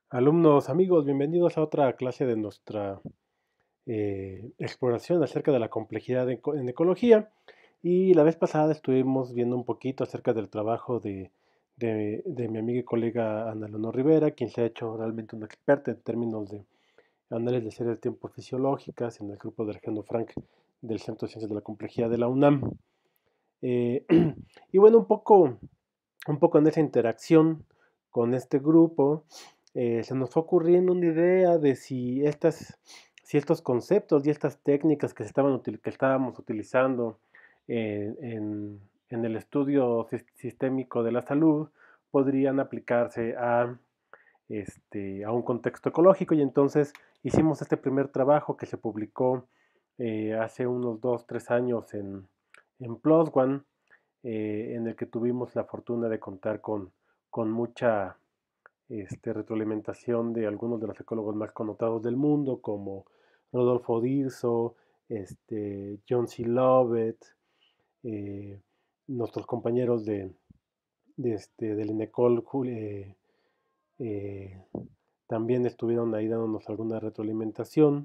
Alumnos, amigos, bienvenidos a otra clase de nuestra exploración acerca de la complejidad en ecología. Y la vez pasada estuvimos viendo un poquito acerca del trabajo de mi amiga y colega Ana Leonor Rivera, quien se ha hecho realmente una experta en términos de análisis de series de tiempo fisiológicas en el grupo de Alejandro Frank del Centro de Ciencias de la Complejidad de la UNAM. Eh, y bueno, un poco en esa interacción con este grupo, se nos fue ocurriendo una idea de si estos conceptos y estas técnicas que estábamos utilizando en el estudio sistémico de la salud podrían aplicarse a un contexto ecológico. Y entonces hicimos este primer trabajo que se publicó hace unos 2, 3 años en PLOS ONE, en el que tuvimos la fortuna de contar con mucha retroalimentación de algunos de los ecólogos más connotados del mundo, como Rodolfo Dirso, John C. Lovett, eh, nuestros compañeros del INECOL, eh, también estuvieron ahí dándonos alguna retroalimentación.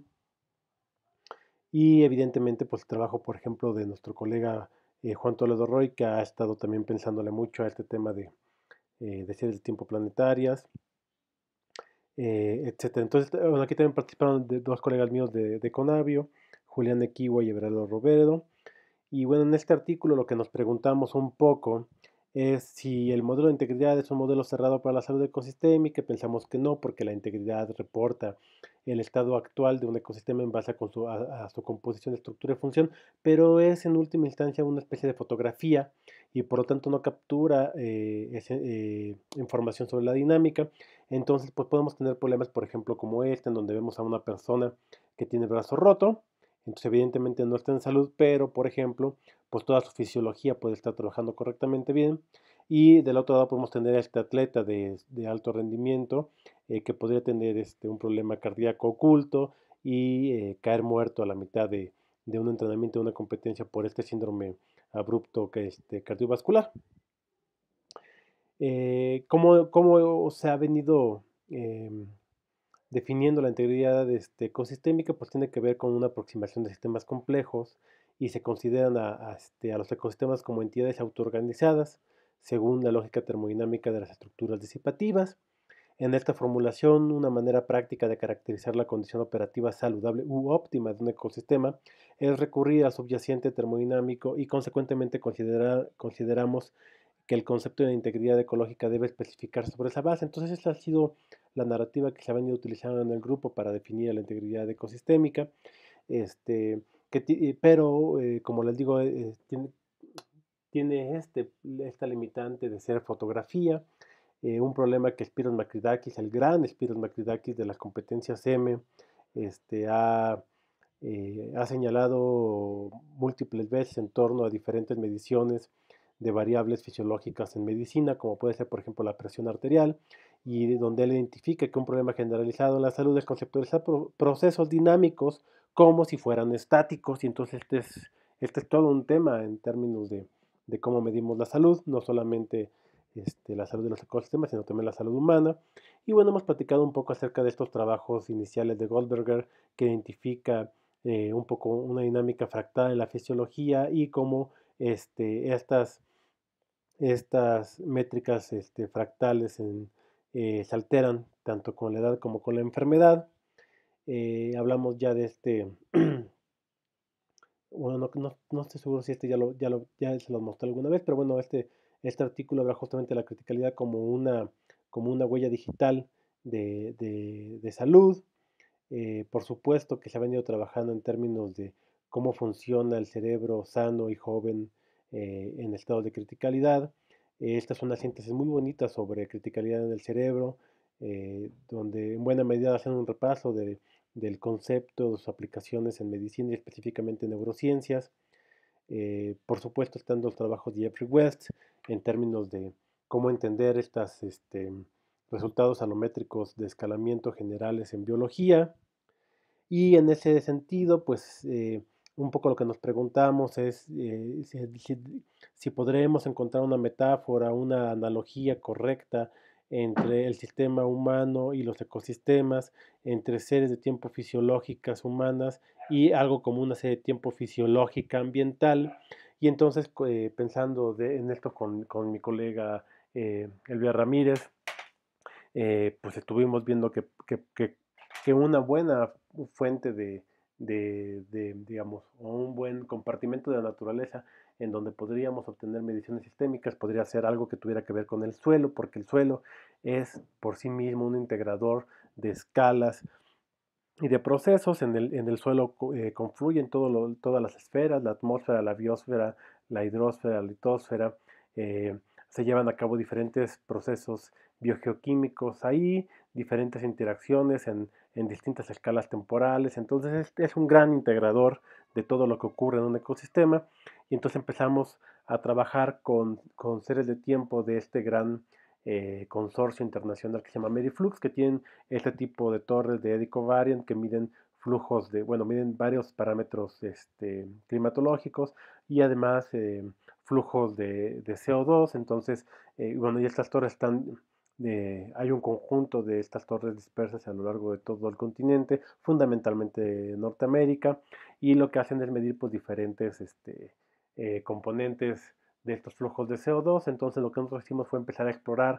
Y evidentemente, pues el trabajo, por ejemplo, de nuestro colega Juan Toledo Roy, que ha estado también pensándole mucho a este tema de series de tiempo planetarias, etcétera. Entonces, bueno, aquí también participaron dos colegas míos de Conavio, Julián Equiwa y Everardo Roveredo. Y bueno, en este artículo lo que nos preguntamos un poco es si el modelo de integridad es un modelo cerrado para la salud ecosistémica. Pensamos que no, porque la integridad reporta el estado actual de un ecosistema en base a su composición, estructura y función, pero es en última instancia una especie de fotografía y por lo tanto no captura información sobre la dinámica. Entonces, pues podemos tener problemas, por ejemplo, como este, en donde vemos a una persona que tiene el brazo roto. Entonces, evidentemente no está en salud, pero, por ejemplo, pues toda su fisiología puede estar trabajando correctamente bien. Y del otro lado podemos tener a este atleta de alto rendimiento que podría tener un problema cardíaco oculto y caer muerto a la mitad de un entrenamiento, de una competencia por este síndrome abrupto cardiovascular. ¿Cómo se ha venido definiendo la integridad ecosistémica? Pues tiene que ver con una aproximación de sistemas complejos y se consideran a los ecosistemas como entidades autoorganizadas según la lógica termodinámica de las estructuras disipativas. En esta formulación, una manera práctica de caracterizar la condición operativa saludable u óptima de un ecosistema es recurrir al subyacente termodinámico y consecuentemente consideramos que el concepto de integridad ecológica debe especificarse sobre esa base. Entonces, esta ha sido la narrativa que se ha venido utilizando en el grupo para definir la integridad ecosistémica. Este, pero, como les digo, tiene esta limitante de ser fotografía, un problema que Spiros Makridakis, el gran Spiros Makridakis de las competencias M, este, ha, ha señalado múltiples veces en torno a diferentes mediciones de variables fisiológicas en medicina, como puede ser, por ejemplo, la presión arterial, y donde él identifica que un problema generalizado en la salud es conceptualizar procesos dinámicos como si fueran estáticos. Y entonces este es todo un tema en términos de cómo medimos la salud, no solamente la salud de los ecosistemas, sino también la salud humana. Y bueno, hemos platicado un poco acerca de estos trabajos iniciales de Goldberger, que identifica un poco una dinámica fractal en la fisiología y cómo estas métricas fractales se alteran tanto con la edad como con la enfermedad. Hablamos ya de bueno, no estoy seguro si ya se lo mostré alguna vez, pero bueno, este artículo habla justamente de la criticalidad como una huella digital de salud. Por supuesto que se ha venido trabajando en términos de cómo funciona el cerebro sano y joven en estado de criticalidad. Esta es una síntesis muy bonita sobre criticalidad en el cerebro, donde en buena medida hacen un repaso del concepto, de sus aplicaciones en medicina y específicamente en neurociencias. Por supuesto están los trabajos de Jeffrey West en términos de cómo entender estos resultados alométricos de escalamiento generales en biología. Y en ese sentido, pues un poco lo que nos preguntamos es si podremos encontrar una metáfora, una analogía correcta entre el sistema humano y los ecosistemas, entre series de tiempo fisiológicas humanas y algo como una serie de tiempo fisiológica ambiental. Y entonces, pensando en esto con mi colega Elvia Ramírez, pues estuvimos viendo que una buena fuente digamos, o un buen compartimento de la naturaleza en donde podríamos obtener mediciones sistémicas podría ser algo que tuviera que ver con el suelo, porque el suelo es por sí mismo un integrador de escalas y de procesos. En el suelo confluyen todas las esferas, la atmósfera, la biosfera, la hidrosfera, la litosfera. eh, Se llevan a cabo diferentes procesos biogeoquímicos ahí, diferentes interacciones en distintas escalas temporales. Entonces es un gran integrador de todo lo que ocurre en un ecosistema. Y entonces empezamos a trabajar con seres de tiempo de este gran consorcio internacional que se llama Meriflux, que tienen este tipo de torres de Eddy Covariant que miden flujos bueno, miden varios parámetros climatológicos y además flujos de CO2. Entonces, bueno, y estas torres hay un conjunto de estas torres dispersas a lo largo de todo el continente, fundamentalmente Norteamérica, y lo que hacen es medir pues diferentes componentes de estos flujos de CO2. Entonces lo que nosotros hicimos fue empezar a explorar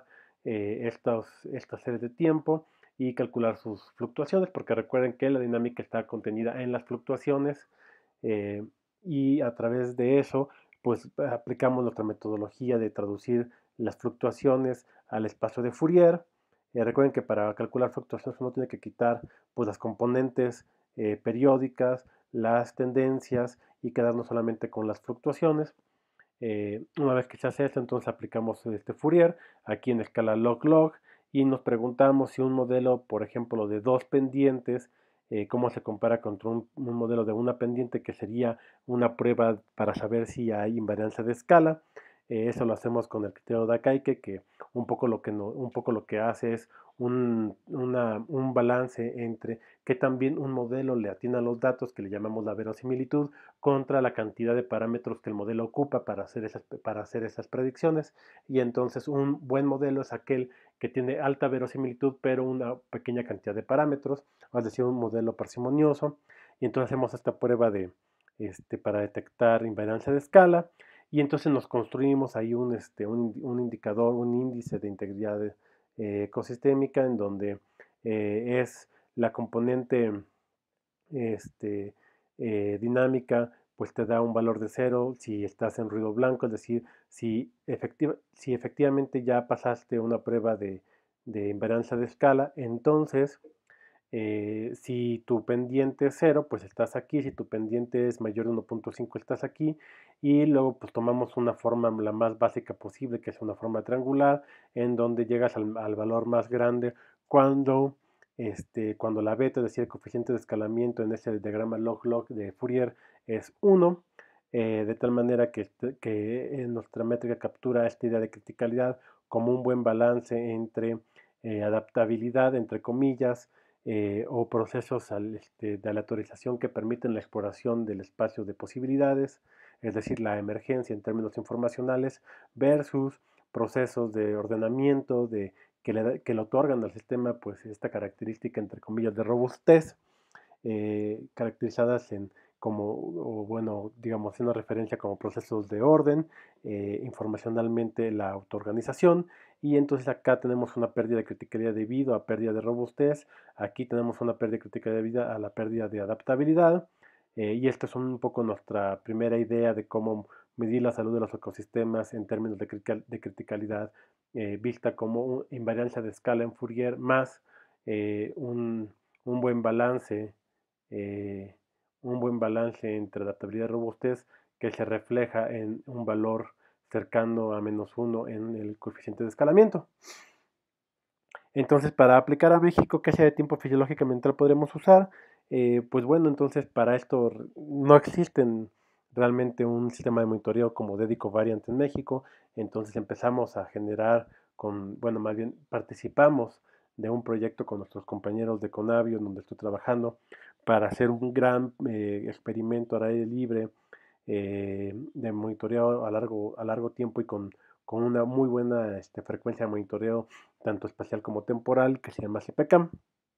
estas series de tiempo y calcular sus fluctuaciones, porque recuerden que la dinámica está contenida en las fluctuaciones, eh, y a través de eso pues aplicamos nuestra metodología de traducir las fluctuaciones al espacio de Fourier. Recuerden que para calcular fluctuaciones uno tiene que quitar pues las componentes periódicas, las tendencias y quedarnos solamente con las fluctuaciones. Una vez que se hace esto, entonces aplicamos este Fourier aquí en escala log-log y nos preguntamos si un modelo, por ejemplo, de dos pendientes, cómo se compara contra un modelo de una pendiente, que sería una prueba para saber si hay invariancia de escala. Eso lo hacemos con el criterio de Akaike, que un poco lo que hace es un balance entre que también un modelo le atina a los datos, que le llamamos la verosimilitud, contra la cantidad de parámetros que el modelo ocupa para hacer esas predicciones. Y entonces un buen modelo es aquel que tiene alta verosimilitud pero una pequeña cantidad de parámetros, es decir, un modelo parsimonioso. Y entonces hacemos esta prueba para detectar invariancia de escala, y entonces nos construimos ahí un indicador, un índice de integridad ecosistémica, en donde es la componente este, dinámica, pues te da un valor de cero si estás en ruido blanco, es decir, si efectivamente ya pasaste una prueba de invariancia de escala. Entonces si tu pendiente es cero, pues estás aquí; si tu pendiente es mayor de 1.5, estás aquí. Y luego pues tomamos una forma la más básica posible, que es una forma triangular, en donde llegas al valor más grande cuando, cuando la beta, es decir, el coeficiente de escalamiento en ese diagrama log-log de Fourier, es 1, de tal manera que nuestra métrica captura esta idea de criticalidad como un buen balance entre adaptabilidad, entre comillas, o procesos de aleatorización que permiten la exploración del espacio de posibilidades, es decir, la emergencia en términos informacionales, versus procesos de ordenamiento que le otorgan al sistema pues esta característica, entre comillas, de robustez, caracterizadas bueno, digamos, haciendo referencia como procesos de orden, informacionalmente la autoorganización. Y entonces acá tenemos una pérdida de criticalidad debido a pérdida de robustez, aquí tenemos una pérdida de criticalidad debido a la pérdida de adaptabilidad. Y esta es un poco nuestra primera idea de cómo medir la salud de los ecosistemas en términos de criticalidad, vista como invariancia de escala en Fourier más eh, un, un buen balance, eh, un buen balance entre adaptabilidad y robustez, que se refleja en un valor cercano a -1 en el coeficiente de escalamiento. Entonces, para aplicar a México, ¿qué sea de tiempo fisiológica mental podremos usar? Pues bueno, entonces para esto no existen realmente un sistema de monitoreo como Dedico Variant en México. Entonces empezamos a generar bueno, más bien participamos de un proyecto con nuestros compañeros de Conavio, en donde estoy trabajando, para hacer un gran experimento al aire libre, de monitoreo a largo tiempo, y con una muy buena frecuencia de monitoreo, tanto espacial como temporal, que se llama CPCAM.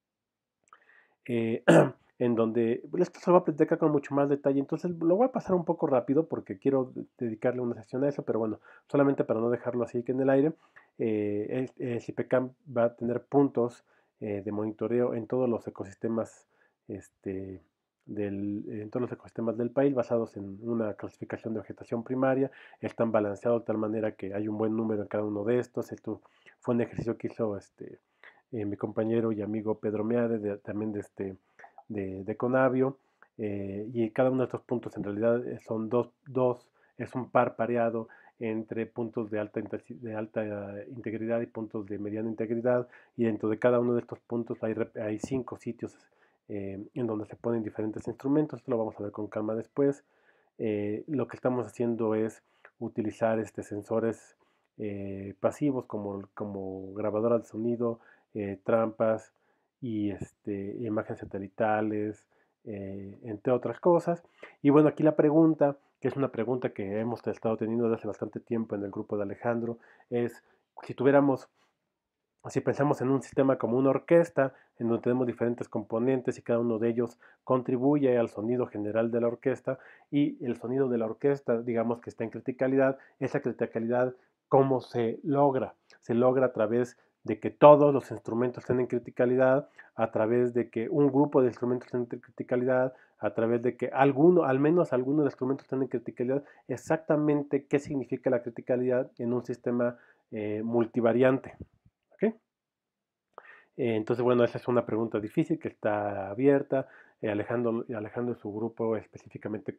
eh, en donde esto se lo voy a platicar con mucho más detalle, entonces lo voy a pasar un poco rápido porque quiero dedicarle una sesión a eso, pero bueno, solamente para no dejarlo así que en el aire, el CIPECAM va a tener puntos de monitoreo en todos los ecosistemas este, en todos los ecosistemas del país basados en una clasificación de vegetación primaria, están balanceados de tal manera que hay un buen número en cada uno de estos. Esto fue un ejercicio que hizo mi compañero y amigo Pedro Meade, también de Conavio, y cada uno de estos puntos en realidad son es un par pareado entre puntos de alta integridad y puntos de mediana integridad, y dentro de cada uno de estos puntos hay 5 sitios en donde se ponen diferentes instrumentos. Esto lo vamos a ver con calma después. Lo que estamos haciendo es utilizar sensores pasivos como grabadoras de sonido, trampas y imágenes satelitales, entre otras cosas. Y bueno, aquí la pregunta, que es una pregunta que hemos estado teniendo desde hace bastante tiempo en el grupo de Alejandro, es si tuviéramos, si pensamos en un sistema como una orquesta, en donde tenemos diferentes componentes y cada uno de ellos contribuye al sonido general de la orquesta, y el sonido de la orquesta, digamos que está en criticalidad, esa criticalidad, ¿cómo se logra? Se logra a través de que todos los instrumentos estén en criticalidad, a través de que un grupo de instrumentos estén en criticalidad, a través de que al menos algunos de los instrumentos estén en criticalidad. Exactamente qué significa la criticalidad en un sistema multivariante. ¿Okay? Entonces, bueno, esa es una pregunta difícil que está abierta. Alejandro y su grupo, específicamente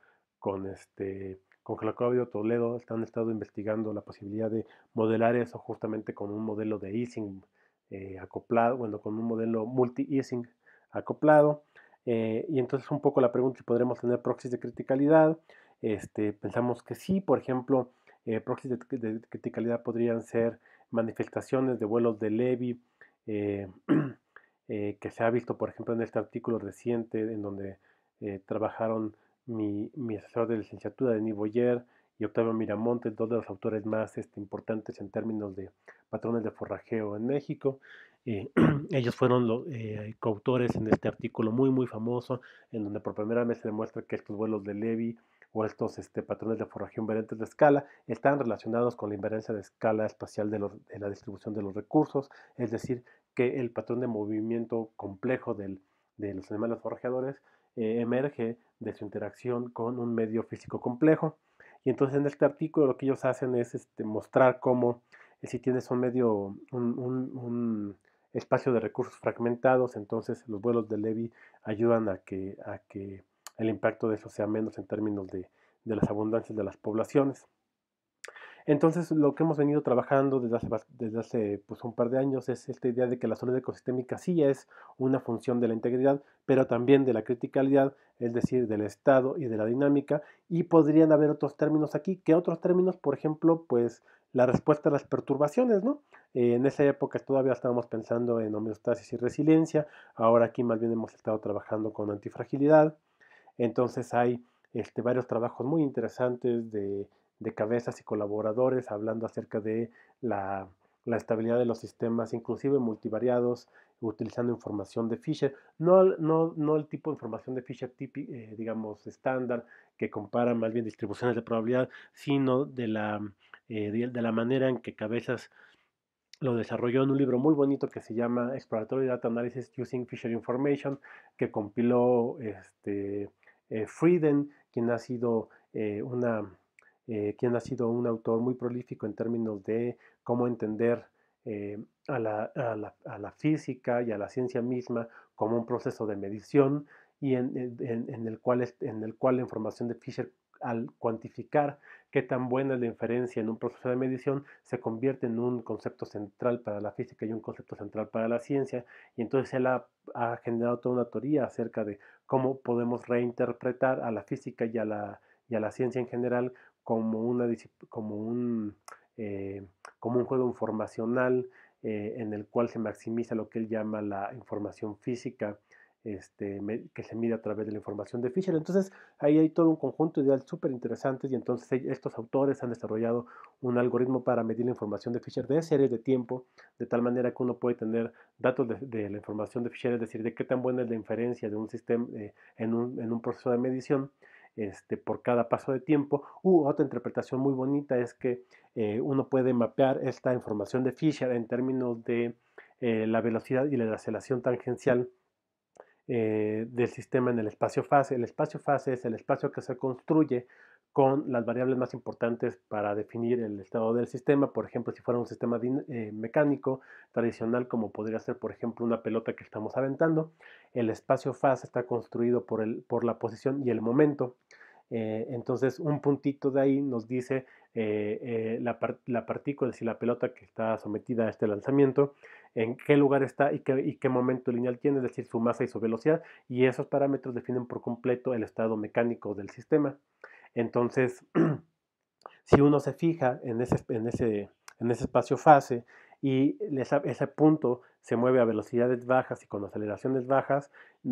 con Claudio Toledo, han estado investigando la posibilidad de modelar eso justamente con un modelo de Ising acoplado, bueno, con un modelo multi-Ising acoplado. Y entonces un poco la pregunta si podremos tener proxies de criticalidad. Pensamos que sí. Por ejemplo, proxies de criticalidad podrían ser manifestaciones de vuelos de Levy, eh, que se ha visto, por ejemplo, en este artículo reciente en donde trabajaron mi asesor de licenciatura, Denis Boyer, y Octavio Miramontes, dos de los autores más importantes en términos de patrones de forrajeo en México. Ellos fueron los coautores en este artículo muy, muy famoso, en donde por primera vez se demuestra que estos vuelos de Levy o estos patrones de forrajeo invariantes de escala están relacionados con la invariancia de escala espacial de la distribución de los recursos, es decir, que el patrón de movimiento complejo de los animales forrajeadores emerge de su interacción con un medio físico complejo. Y entonces en este artículo lo que ellos hacen es mostrar cómo si tienes un espacio de recursos fragmentados, entonces los vuelos de Levy ayudan a que el impacto de eso sea menos en términos de las abundancias de las poblaciones. Entonces, lo que hemos venido trabajando desde hace pues, un par de años es esta idea de que la salud ecosistémica sí es una función de la integridad, pero también de la criticalidad, es decir, del estado y de la dinámica, y podrían haber otros términos aquí. ¿Qué otros términos? Por ejemplo, pues la respuesta a las perturbaciones, ¿no? En esa época todavía estábamos pensando en homeostasis y resiliencia, ahora aquí más bien hemos estado trabajando con antifragilidad. Entonces hay varios trabajos muy interesantes de cabezas y colaboradores hablando acerca de la estabilidad de los sistemas, inclusive multivariados, utilizando información de Fisher, no el tipo de información de Fisher digamos, estándar, que compara más bien distribuciones de probabilidad, sino de la manera en que Cabezas lo desarrolló en un libro muy bonito que se llama Exploratory Data Analysis Using Fisher Information, que compiló Frieden, quien ha sido un autor muy prolífico en términos de cómo entender a la física y a la ciencia misma como un proceso de medición, y en el cual la información de Fisher, al cuantificar qué tan buena es la inferencia en un proceso de medición, se convierte en un concepto central para la física y un concepto central para la ciencia. Y entonces él ha generado toda una teoría acerca de cómo podemos reinterpretar a la física y a la ciencia en general como, como, un, como un juego informacional en el cual se maximiza lo que él llama la información física que se mide a través de la información de Fisher. Entonces, ahí hay todo un conjunto de ideas súper interesantes y entonces estos autores han desarrollado un algoritmo para medir la información de Fisher de series de tiempo, de tal manera que uno puede tener datos de la información de Fisher, es decir, de qué tan buena es la inferencia de un sistema en un proceso de medición por cada paso de tiempo. Otra interpretación muy bonita es que uno puede mapear esta información de Fisher en términos de la velocidad y la aceleración tangencial del sistema en el espacio fase. El espacio fase es el espacio que se construye con las variables más importantes para definir el estado del sistema. Por ejemplo, si fuera un sistema mecánico tradicional, como podría ser, por ejemplo, una pelota que estamos aventando, el espacio fase está construido por la posición y el momento. Entonces, un puntito de ahí nos dice la partícula, si la pelota que está sometida a este lanzamiento, en qué lugar está y qué momento lineal tiene, es decir, su masa y su velocidad, y esos parámetros definen por completo el estado mecánico del sistema. Entonces, si uno se fija en ese espacio fase y ese punto se mueve a velocidades bajas y con aceleraciones bajas,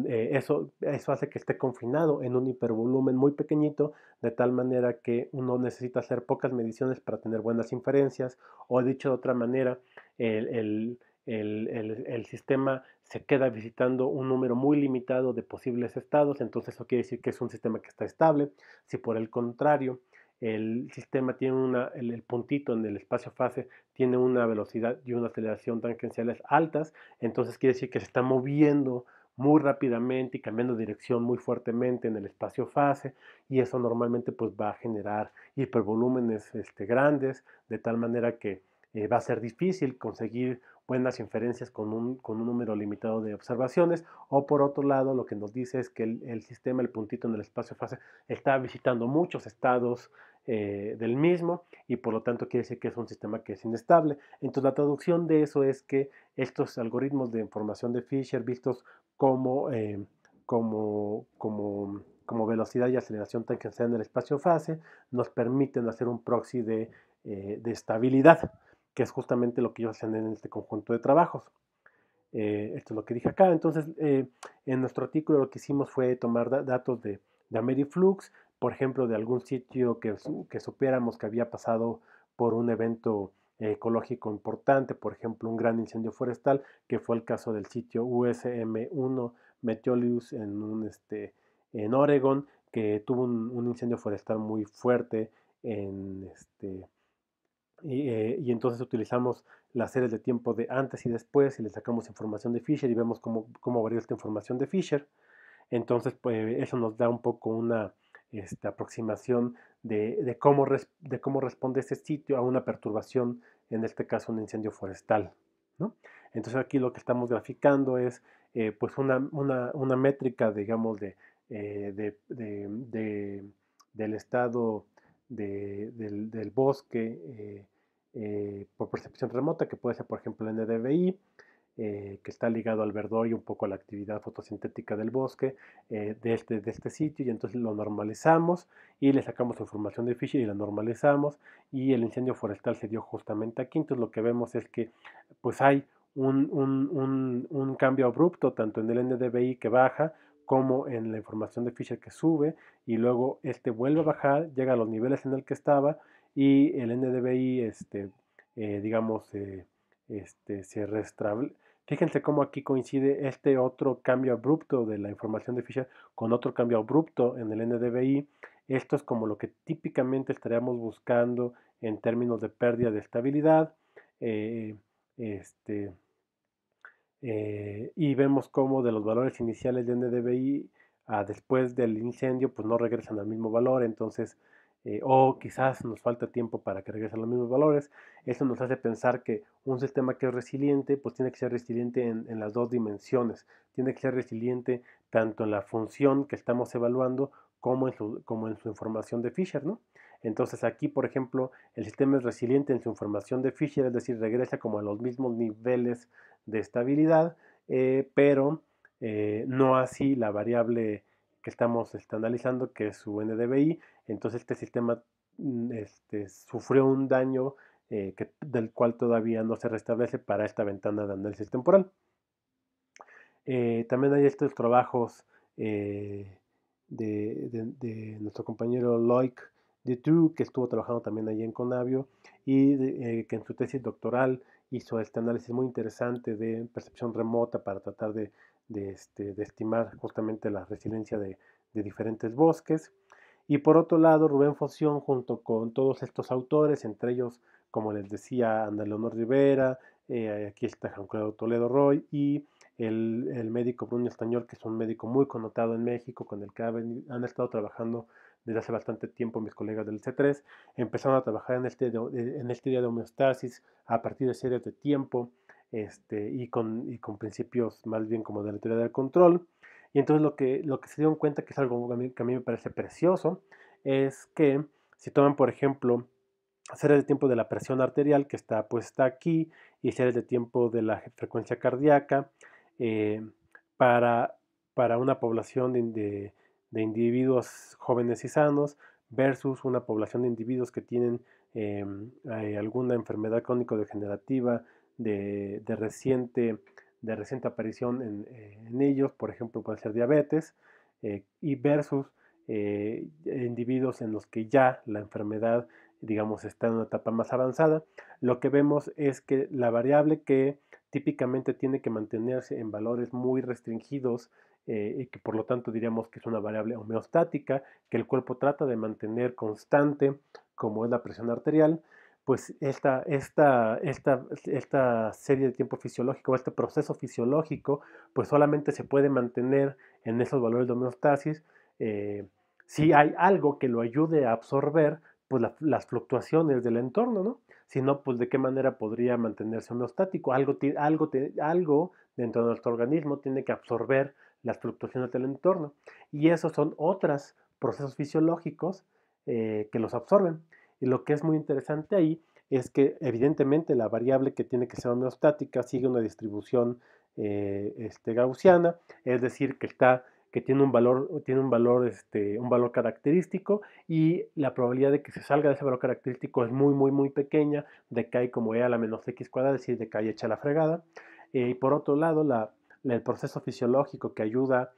eso hace que esté confinado en un hipervolumen muy pequeñito, de tal manera que uno necesita hacer pocas mediciones para tener buenas inferencias, o dicho de otra manera, el, el, el sistema se queda visitando un número muy limitado de posibles estados, entonces eso quiere decir que es un sistema que está estable. Si por el contrario el sistema tiene el puntito en el espacio fase tiene una velocidad y una aceleración tangenciales altas, entonces quiere decir que se está moviendo muy rápidamente y cambiando de dirección muy fuertemente en el espacio fase, y eso normalmente pues va a generar hipervolúmenes grandes, de tal manera que va a ser difícil conseguir buenas inferencias con un número limitado de observaciones. O por otro lado, lo que nos dice es que el sistema, el puntito en el espacio fase, está visitando muchos estados del mismo, y por lo tanto quiere decir que es un sistema que es inestable. Entonces la traducción de eso es que estos algoritmos de información de Fisher vistos como, como velocidad y aceleración tangencial en el espacio fase nos permiten hacer un proxy de estabilidad, que es justamente lo que ellos hacen en este conjunto de trabajos. Esto es lo que dije acá. Entonces, en nuestro artículo lo que hicimos fue tomar datos de Ameriflux, por ejemplo, de algún sitio que supiéramos que había pasado por un evento ecológico importante, por ejemplo, un gran incendio forestal, que fue el caso del sitio USM1 Meteolus en Oregon, que tuvo un incendio forestal muy fuerte y entonces utilizamos las series de tiempo de antes y después y le sacamos información de Fisher y vemos cómo varía esta información de Fisher. Entonces, pues eso nos da un poco una aproximación de cómo responde ese sitio a una perturbación, en este caso un incendio forestal, ¿no? Entonces aquí lo que estamos graficando es pues una métrica, digamos, del estado del bosque por percepción remota, que puede ser, por ejemplo, el NDVI, que está ligado al verdor y un poco a la actividad fotosintética del bosque de este sitio, y entonces lo normalizamos y le sacamos información de Fisher y la normalizamos, y el incendio forestal se dio justamente aquí. Entonces lo que vemos es que pues hay un cambio abrupto tanto en el NDVI que baja como en la información de Fisher que sube, y luego vuelve a bajar, llega a los niveles en el que estaba, y el NDVI digamos se restablece. Fíjense cómo aquí coincide este otro cambio abrupto de la información de Fisher con otro cambio abrupto en el NDVI. Esto es como lo que típicamente estaríamos buscando en términos de pérdida de estabilidad. eh, este, y vemos cómo de los valores iniciales de NDVI a después del incendio pues no regresan al mismo valor. Entonces o quizás nos falta tiempo para que regresen los mismos valores. Eso nos hace pensar que un sistema que es resiliente pues tiene que ser resiliente en las dos dimensiones, tiene que ser resiliente tanto en la función que estamos evaluando como en su información de Fisher, ¿no? Entonces aquí, por ejemplo, el sistema es resiliente en su información de Fisher, es decir, regresa como a los mismos niveles de estabilidad, pero no así la variable que estamos analizando, que es su NDVI. Entonces este sistema sufrió un daño del cual todavía no se restablece para esta ventana de análisis temporal. También hay estos trabajos eh, de nuestro compañero Loic Dutroux, que estuvo trabajando también allí en Conavio, y que en su tesis doctoral hizo este análisis muy interesante de percepción remota para tratar de estimar justamente la resiliencia de diferentes bosques. Y por otro lado, Rubén Foción, junto con todos estos autores, entre ellos, como les decía, Ana Leonor Rivera, aquí está Juan Claudio Toledo Roy y el médico Bruno Estañol, que es un médico muy connotado en México, con el que han estado trabajando desde hace bastante tiempo mis colegas del C3, empezaron a trabajar en este día de homeostasis a partir de series de tiempo y con principios más bien como de la teoría del control. Y entonces lo que se dieron cuenta, que es algo que a mí me parece precioso, es que si toman, por ejemplo, series de tiempo de la presión arterial, que está puesta aquí, y series de tiempo de la frecuencia cardíaca, eh, para, para una población de individuos jóvenes y sanos versus una población de individuos que tienen alguna enfermedad crónico-degenerativa de reciente aparición en ellos, por ejemplo, puede ser diabetes, y versus individuos en los que ya la enfermedad, digamos, está en una etapa más avanzada. Lo que vemos es que la variable que típicamente tiene que mantenerse en valores muy restringidos y que por lo tanto diríamos que es una variable homeostática, que el cuerpo trata de mantener constante, como es la presión arterial, pues esta serie de tiempo fisiológico, este proceso fisiológico, pues solamente se puede mantener en esos valores de homeostasis si hay algo que lo ayude a absorber pues las fluctuaciones del entorno, ¿no? Si no, pues de qué manera podría mantenerse homeostático. Algo dentro de nuestro organismo tiene que absorber las fluctuaciones del entorno. Y esos son otros procesos fisiológicos que los absorben. Y lo que es muy interesante ahí es que evidentemente la variable que tiene que ser homeostática sigue una distribución gaussiana, es decir, que tiene un valor característico, y la probabilidad de que se salga de ese valor característico es muy, muy, muy pequeña, decae como e a la menos x cuadrada, es decir, decae hecha la fregada. Y por otro lado, el proceso fisiológico que ayuda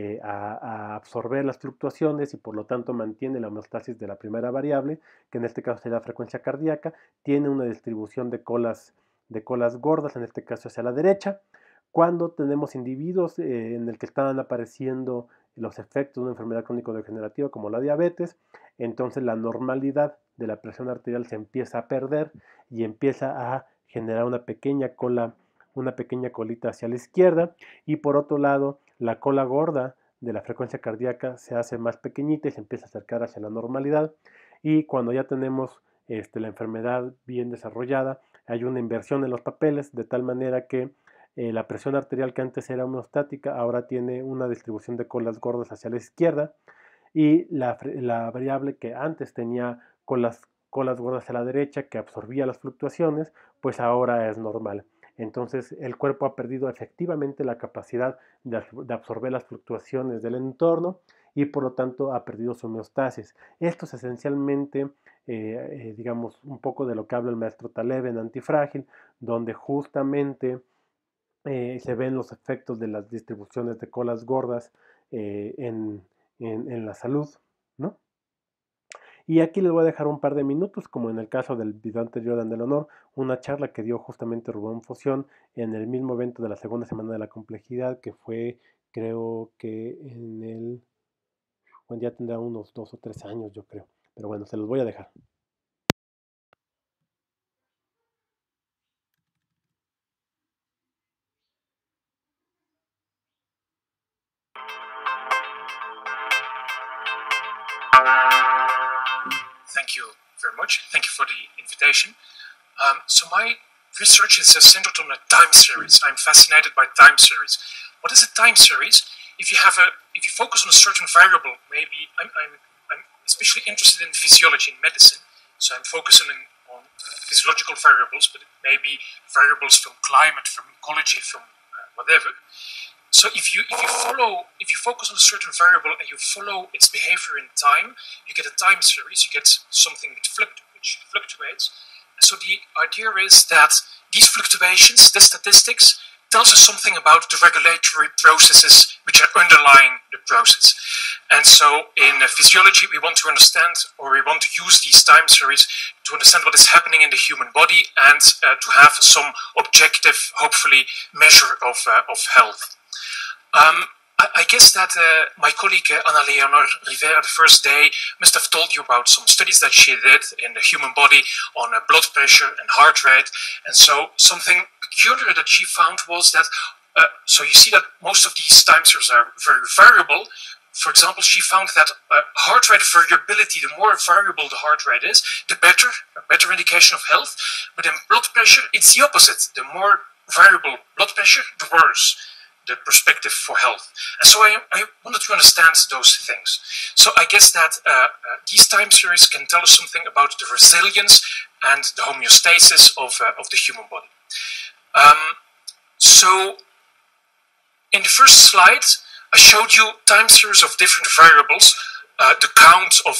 a absorber las fluctuaciones y por lo tanto mantiene la homeostasis de la primera variable, que en este caso sería la frecuencia cardíaca, tiene una distribución de colas gordas, en este caso hacia la derecha. Cuando tenemos individuos en el que están apareciendo los efectos de una enfermedad crónico-degenerativa como la diabetes, entonces la normalidad de la presión arterial se empieza a perder y empieza a generar una pequeña colita hacia la izquierda, y por otro lado la cola gorda de la frecuencia cardíaca se hace más pequeñita y se empieza a acercar hacia la normalidad, y cuando ya tenemos la enfermedad bien desarrollada, hay una inversión en los papeles de tal manera que la presión arterial, que antes era homeostática, ahora tiene una distribución de colas gordas hacia la izquierda, y la variable que antes tenía colas gordas a la derecha, que absorbía las fluctuaciones, pues ahora es normal. Entonces el cuerpo ha perdido efectivamente la capacidad de absorber las fluctuaciones del entorno, y por lo tanto ha perdido su homeostasis. Esto es esencialmente, digamos, un poco de lo que habla el maestro Taleb en Antifrágil, donde justamente se ven los efectos de las distribuciones de colas gordas en la salud, ¿no? Y aquí les voy a dejar un par de minutos, como en el caso del video anterior de Andelonor, una charla que dio justamente Rubén Foción en el mismo evento de la segunda semana de la complejidad, que fue, creo que bueno, ya tendrá unos 2 o 3 años, yo creo. Pero bueno, se los voy a dejar. Thank you very much. Thank you for the invitation. So my research is centered on a time series. I'm fascinated by time series. What is a time series? If you focus on a certain variable, maybe I'm especially interested in physiology and medicine. So I'm focusing on physiological variables, but it may be variables from climate, from ecology, from whatever. So if you focus on a certain variable and you follow its behavior in time, you get a time series. You get something which fluctuates. And so the idea is that these fluctuations, the statistics, tells us something about the regulatory processes which are underlying the process. And so in physiology, we want to understand, or we want to use these time series to understand what is happening in the human body and to have some objective, hopefully, measure of health. I guess that my colleague Anna-Leonor Rivera the first day must have told you about some studies that she did in the human body on blood pressure and heart rate. And so something peculiar that she found was that, so you see that most of these time series are very variable. For example, she found that heart rate variability, the more variable the heart rate is, the better, a better indication of health. But in blood pressure, it's the opposite. The more variable blood pressure, the worse the perspective for health. And so I wanted to understand those things. So I guess that these time series can tell us something about the resilience and the homeostasis of the human body. So in the first slide, I showed you time series of different variables, the count of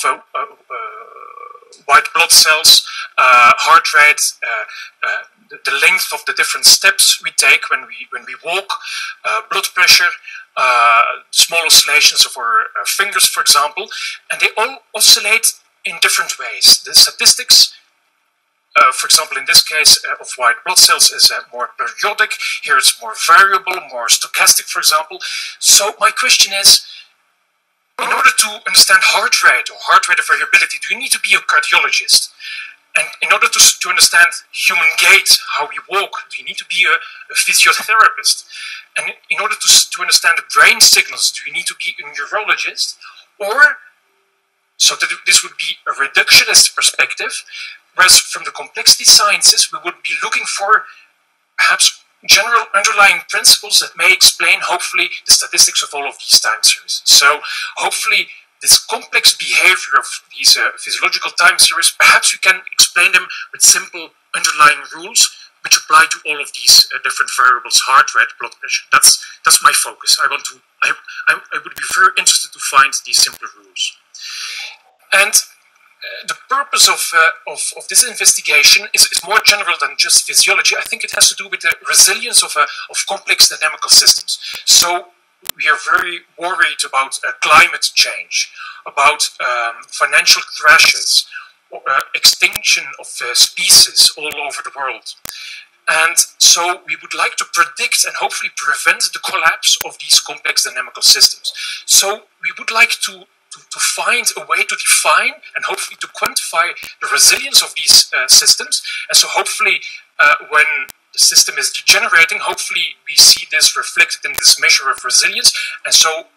white blood cells, heart rate, the length of the different steps we take when we walk, blood pressure, small oscillations of our fingers, for example, and they all oscillate in different ways. The statistics, for example, in this case of white blood cells, is more periodic. Here it's more variable, more stochastic, for example. So my question is, in order to understand heart rate or heart rate variability, do you need to be a cardiologist? And in order to understand human gait, how we walk, do you need to be a physiotherapist? And in order to understand the brain signals, do you need to be a neurologist? Or, so that this would be a reductionist perspective, whereas from the complexity sciences, we would be looking for perhaps general underlying principles that may explain, hopefully, the statistics of all of these time series. So, hopefully, this complex behavior of these physiological time series, perhaps we can explain them with simple underlying rules which apply to all of these different variables: heart rate, blood pressure. That's my focus. I would be very interested to find these simple rules. And the purpose of this investigation is more general than just physiology. I think it has to do with the resilience of complex dynamical systems. So we are very worried about climate change, about financial crashes, extinction of species all over the world. And so we would like to predict and hopefully prevent the collapse of these complex dynamical systems. So we would like to find a way to define and hopefully to quantify the resilience of these systems. And so hopefully when the system is degenerating, hopefully we see this reflected in this measure of resilience. And so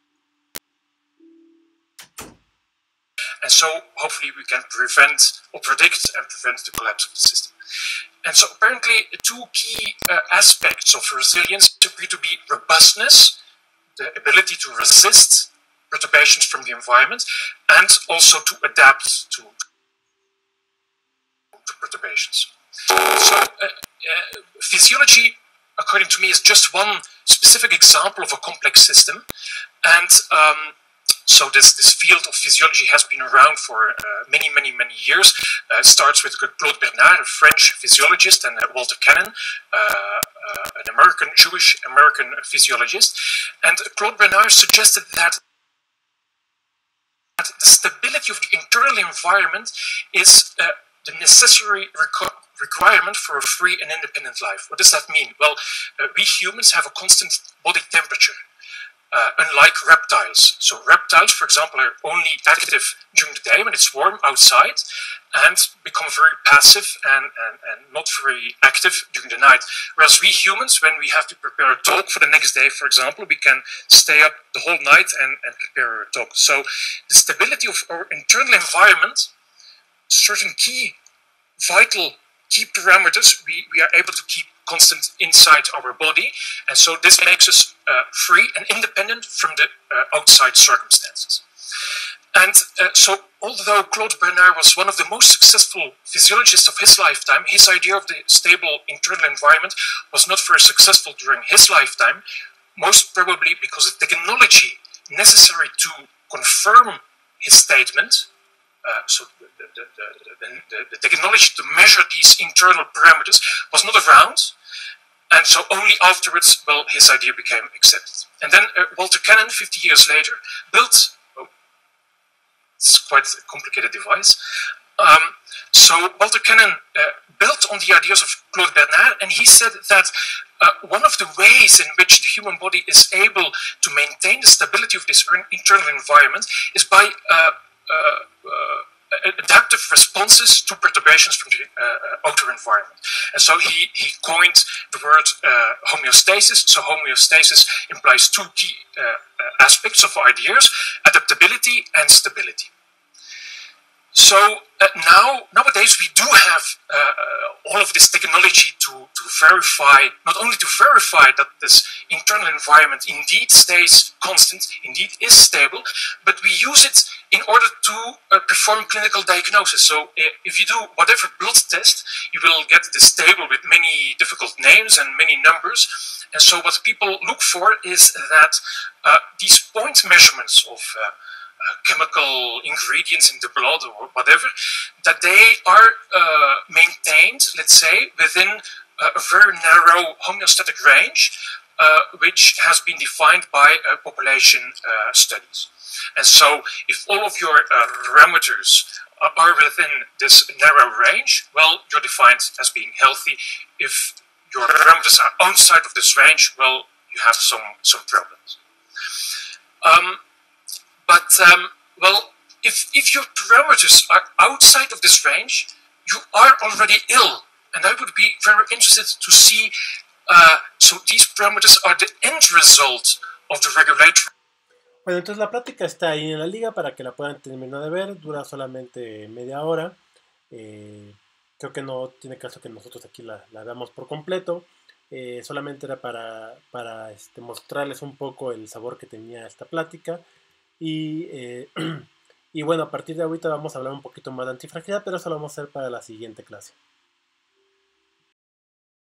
hopefully we can prevent or predict and prevent the collapse of the system. And so apparently two key aspects of resilience appear to be robustness, the ability to resist perturbations from the environment, and also to adapt to perturbations. So physiology, according to me, is just one specific example of a complex system. And so this field of physiology has been around for many years. It starts with Claude Bernard, a French physiologist, and Walter Cannon, an Jewish American physiologist. And Claude Bernard suggested that the stability of the internal environment is the necessary requirement for a free and independent life. What does that mean? Well, we humans have a constant body temperature, unlike reptiles. So reptiles, for example, are only active during the day when it's warm outside, and become very passive and not very active during the night. Whereas we humans, when we have to prepare a talk for the next day, for example, we can stay up the whole night and prepare a talk. So the stability of our internal environment, certain vital key parameters, we are able to keep constant inside our body, and so this makes us free and independent from the outside circumstances. And so although Claude Bernard was one of the most successful physiologists of his lifetime, his idea of the stable internal environment was not very successful during his lifetime, most probably because the technology necessary to confirm his statement, so the technology to measure these internal parameters was not around, And so only afterwards, well, his idea became accepted. And then Walter Cannon, 50 years later, built, it's quite a complicated device. So Walter Cannon built on the ideas of Claude Bernard, and he said that one of the ways in which the human body is able to maintain the stability of this internal environment is by adaptive responses to perturbations from the outer environment. And so he coined the word homeostasis. So homeostasis implies two key aspects of ideas: adaptability and stability. So nowadays we do have all of this technology to verify, not only to verify that this internal environment indeed stays constant, indeed is stable, but we use it in order to perform clinical diagnosis. So if you do whatever blood test, you will get this table with many difficult names and many numbers. And so what people look for is that these point measurements of chemical ingredients in the blood or whatever, that they are maintained, let's say, within a very narrow homeostatic range, which has been defined by population studies. And so if all of your parameters are within this narrow range, well, you're defined as being healthy. If your parameters are outside of this range, well, you have some problems. Well, if your parameters are outside of this range, you are already ill. And I would be very interested to see, so these parameters are the end result of the regulatory. Bueno, entonces la plática está ahí en la liga para que la puedan terminar de ver. Dura solamente media hora. Creo que no tiene caso que nosotros aquí la veamos por completo. Solamente era para mostrarles un poco el sabor que tenía esta plática. Y bueno, a partir de ahorita vamos a hablar un poquito más de antifragilidad, pero eso lo vamos a hacer para la siguiente clase.